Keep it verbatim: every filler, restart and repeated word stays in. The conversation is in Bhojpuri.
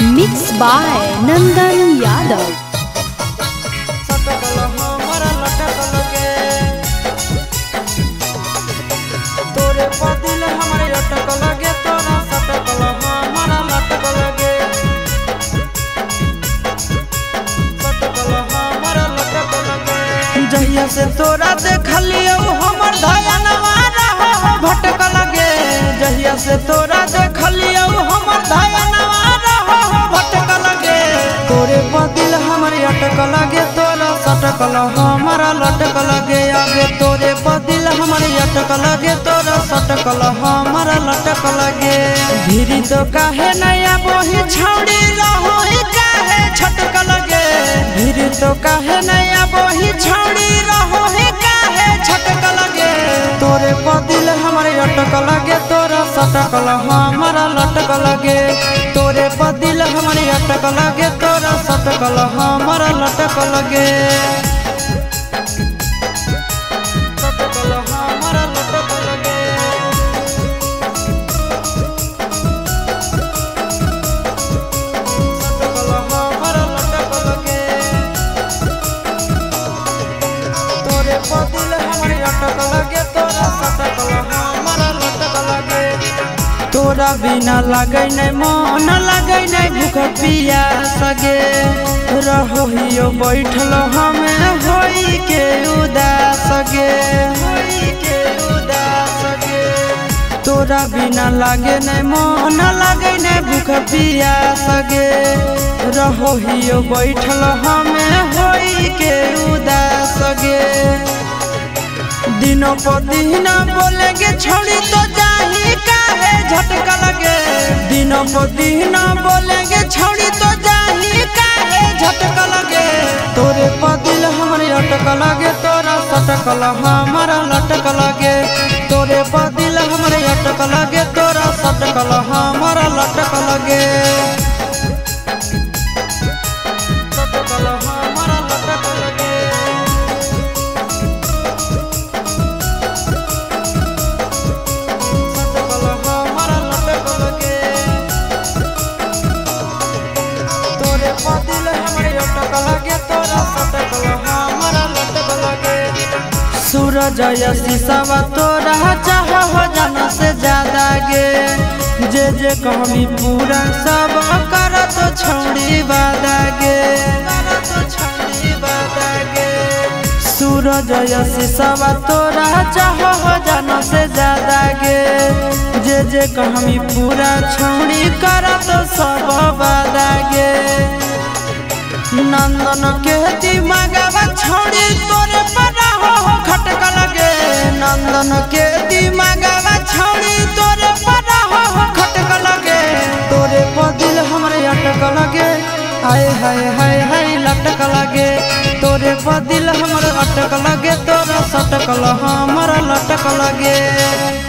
मिक्स बाय नंदन यादव। तोरे पदिल हमारे अटक लगे तोरा सटकल हमारा लटक लगे सटकल हमारा लटक लगे। जहिया से तोरा देखलियो हमर धयनवा रहो भटक लगे। जहिया से तोरा देखलियो हमर धयनवा रहो भटक लगे। तोरे पदिल हमारे अटक लगे तोरा सटकल हमारा लटक लगे। आगे तोरे पदिल हमारे अटक लगे तोरा सटकल हमारा लटक लगे। भीरी तो काहे नया बोही छौड़ी रहो ही काहे छटक लगे। भीरी तो काहे नया बोही छौड़ी रहो ही काहे छटक लगे। तोरे पदिल हमारे अटक लगे तोरा सटकल हमारा लटक लगे। तोरे पदिल हमारे अटक लगे तोरा सटकल हमारा लटक लगे। सटकल हमारा लटक लगे। सटकल हमारा लटक लगे। तोरे पदिल हमारे अटक लगे तोरा सटकल हमारा लटक लगे। तोरा बिना लगे नहीं मन लगे नहीं भूख पियास गे। रहो हियो बैठल हमें होई के उदास गे होई के उदास गे। तोरा बिना लगे नहीं मन लगे नहीं भूख पियास गे। रहो हियो बैठल हमें होई के उदास गे। दिनों पर दिन बोलेंगे छोड़ी तो जाही काहे झटक लगे। दिनों पर दिन बोलेंगे छोड़ी तो जाही काहे झटक लगे। तोरे पदिल हमारे अटक लगे तोरा सटकल हमारा लटक लगे। तोरे पदिल हमारे अटक लगे तोरा सटकल हमारा लटक लगे। सटकल हमारा लटक लगे। पदिल हमारे अटक लगे तोरा सटकल हमारा लटक लगे। सूरज शीशवा तोरा चाह हो जाना से ज्यादा गे। जे जे कहमी पूरा सब कर तो छौड़ी वादा गे कर तो छौड़ी वादा गे। सूरज शीशवा तोरा चाह हो जाना से ज्यादा गे। जे जे कहमी पूरा छौड़ी कर तो सब वादा गे। नंदन के दिमागवा छोड़ी तोरे पड़ा हो खटक लगे। नंदन के दिमागवा छोड़ी तोरे पड़ा हो खटक लगे। तोरे पदिल हमारे अटक लगे हाय हाय हाय हाय लटक लगे। तोरे पदिल हमारे अटक लगे तोरा सटकल हमारा लटक लगे।